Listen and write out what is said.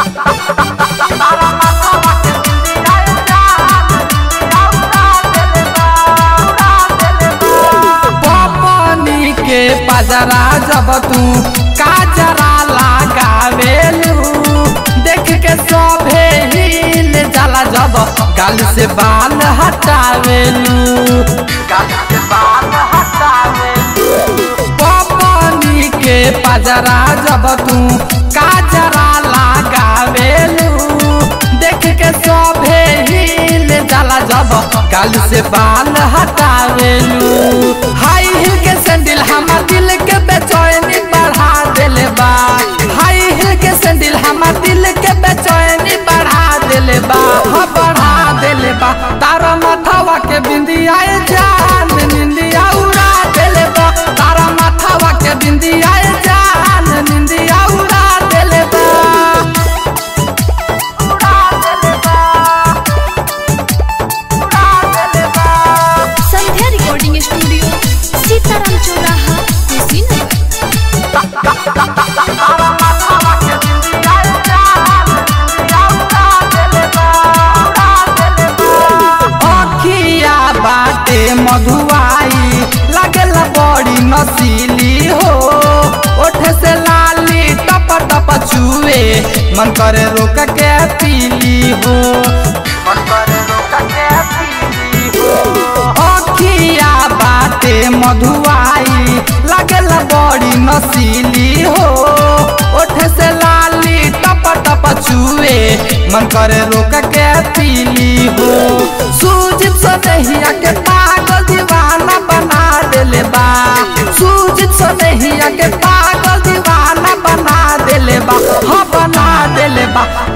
पपनी के पजरा जब तू काजरा लगावेलू देख के सभे हिल जाला जब गाल से बाल हटावेलू पपनी के पजरा जब तू काजरा लगावेलू देख के सभे हिल जाला जब गाल से बाल हटावेलू हाई हिल के सैंडल हमार दिल के बेचैनी बढ़ा देले बा हाई हिल के सैंडल हमार दिल के बेचैनी बढ़ा देले बा हाँ बढ़ा देले बा तारा माथावा के बिंदिया जान निंदिया उड़ा देले बा तारा माथावा के बिंदिया जान निंदिया उड़ा देले बा संध्या रिकॉर्डिंग स्टूडियो सीताराम चौराहा कुशीनगर। अखिया बाटे मधुआई लगल बड़ी नसीली हो ओठ से लाली टप टप चुए मन करे रोक के पीली हो अखिया बाटे मधुआई लगल बड़ी नसीली हो ओठ से लाली टप टप चुए मन करे रोक के पीली हो सूजित सनहिया के पागल दीवाना बना देले बा सूजित सनहिया के पागल दीवाना बना देले बा हाँ बना देले बा